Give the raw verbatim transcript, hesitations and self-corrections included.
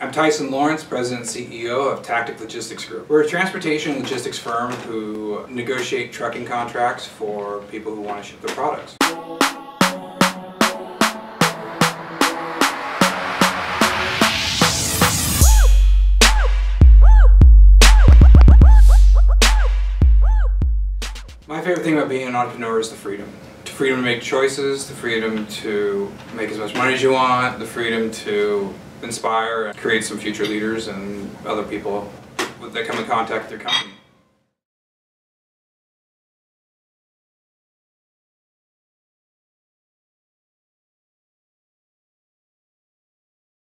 I'm Tyson, President and C E O of Taktik Logistics Group. We're a transportation and logistics firm who negotiate trucking contracts for people who want to ship their products. My favorite thing about being an entrepreneur is the freedom. The freedom to make choices, the freedom to make as much money as you want, the freedom to inspire and create some future leaders and other people that come in contact with your company.